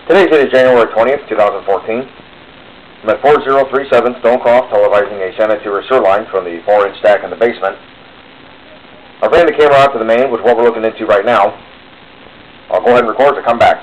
Today's date is January 20th, 2014. I'm at 4037 Stonecroft, televising a Santa Cruz sewer line from the 4-inch stack in the basement. I'll bring the camera out to the main, which is what we're looking into right now. I'll go ahead and record to come back.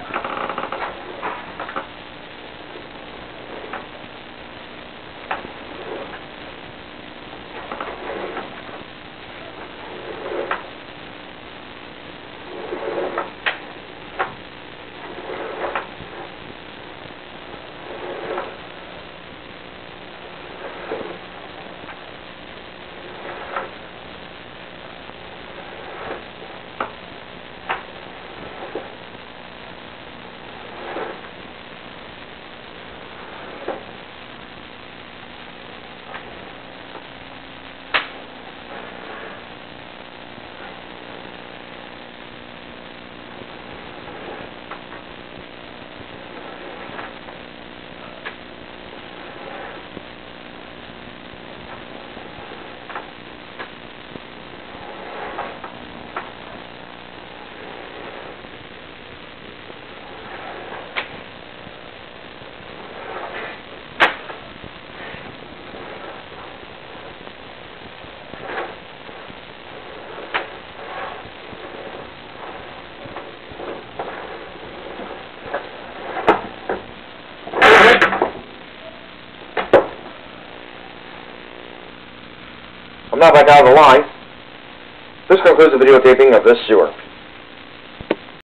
I'm now back out of the line. This concludes the videotaping of this sewer.